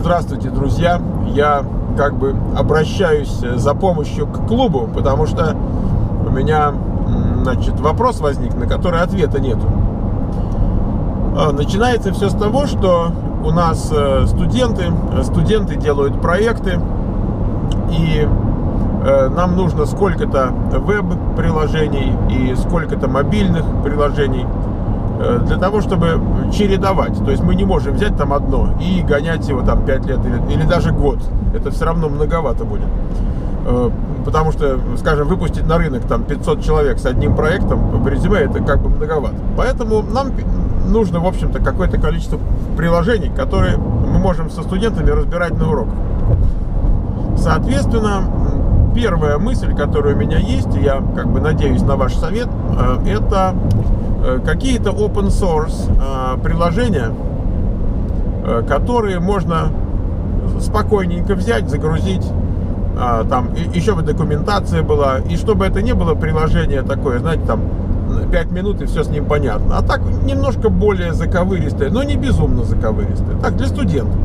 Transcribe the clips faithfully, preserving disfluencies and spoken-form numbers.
Здравствуйте, друзья! Я как бы обращаюсь за помощью к клубу, потому что у меня, значит, вопрос возник, на который ответа нету. Начинается все с того, что у нас студенты, студенты делают проекты, и нам нужно сколько-то веб-приложений и сколько-то мобильных приложений для того, чтобы чередовать. То есть мы не можем взять там одно и гонять его там пять лет или, или даже год. Это все равно многовато будет. Потому что, скажем, выпустить на рынок там пятьсот человек с одним проектом в резюме, это как бы многовато. Поэтому нам нужно, в общем-то, какое-то количество приложений, которые мы можем со студентами разбирать на уроках. Соответственно, первая мысль, которая у меня есть, и я как бы надеюсь на ваш совет, это какие-то open source приложения, которые можно спокойненько взять, загрузить, там еще бы документация была, и чтобы это не было приложение такое, знаете, там пять минут и все с ним понятно, а так немножко более заковыристое, но не безумно заковыристое, так, для студентов.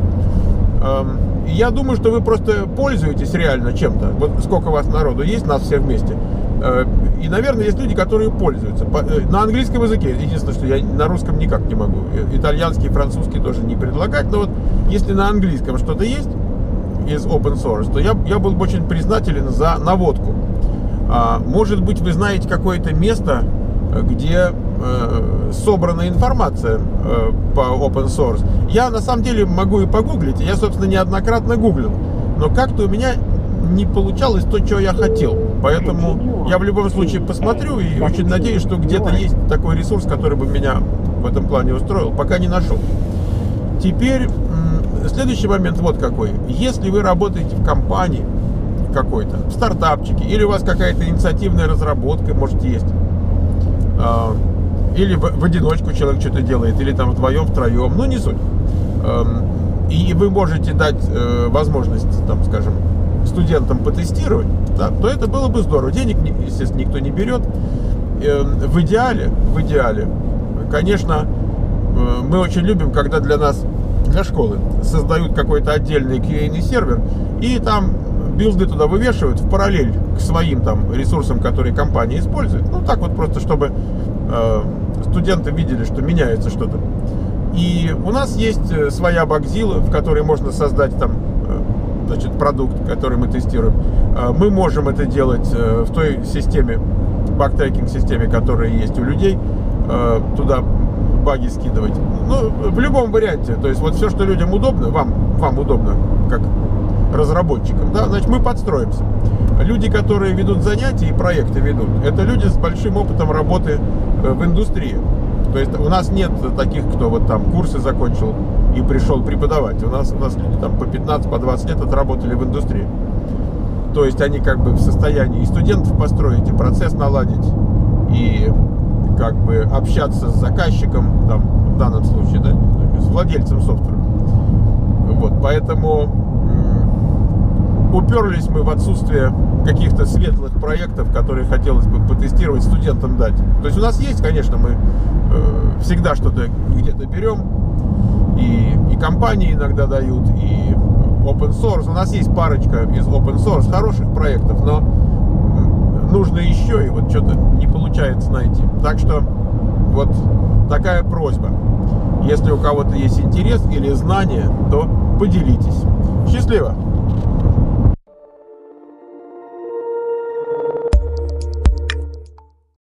Я думаю, что вы просто пользуетесь реально чем-то. Вот сколько у вас народу есть, нас все вместе. И, наверное, есть люди, которые пользуются. На английском языке. Единственное, что я на русском никак не могу. Итальянский, французский тоже не предлагать. Но вот если на английском что-то есть из open source, то я, я был бы очень признателен за наводку. Может быть, вы знаете какое-то место, где э, собрана информация э, по open source. Я на самом деле могу и погуглить. Я, собственно, неоднократно гуглил. Но как-то у меня не получалось то, что я хотел. Поэтому я в любом случае посмотрю и очень надеюсь, что где-то есть такой ресурс, который бы меня в этом плане устроил. Пока не нашел. Теперь следующий момент вот какой. Если вы работаете в компании какой-то, в стартапчике, или у вас какая-то инициативная разработка, может, есть, или в, в одиночку человек что-то делает, или там вдвоем, втроем, ну не суть. И вы можете дать возможность, там, скажем, студентам потестировать, да, то это было бы здорово. Денег, естественно, никто не берет. В идеале, в идеале, конечно, мы очень любим, когда для нас, для школы, создают какой-то отдельный кью эй сервер, и там билды туда вывешивают в параллель к своим там ресурсам, которые компания использует. Ну, так вот просто, чтобы э, студенты видели, что меняется что-то. И у нас есть своя багзила, в которой можно создать там, э, значит, продукт, который мы тестируем. Э, мы можем это делать э, в той системе, бактрекинг-системе, которая есть у людей, э, туда баги скидывать. Ну, в любом варианте. То есть вот все, что людям удобно, вам, вам удобно, как разработчикам, да, значит, мы подстроимся. Люди, которые ведут занятия и проекты ведут, это люди с большим опытом работы в индустрии. То есть у нас нет таких, кто вот там курсы закончил и пришел преподавать. У нас, у нас люди там по пятнадцать, по двадцать лет отработали в индустрии. То есть они как бы в состоянии и студентов построить, и процесс наладить, и как бы общаться с заказчиком, там, в данном случае, да, с владельцем софтвера. Вот, поэтому уперлись мы в отсутствие каких-то светлых проектов, которые хотелось бы потестировать, студентам дать. То есть у нас есть, конечно, мы э, всегда что-то где-то берем, и, и компании иногда дают, и open source. У нас есть парочка из open source хороших проектов, но нужно еще, и вот что-то не получается найти. Так что вот такая просьба. Если у кого-то есть интерес или знания, то поделитесь. Счастливо!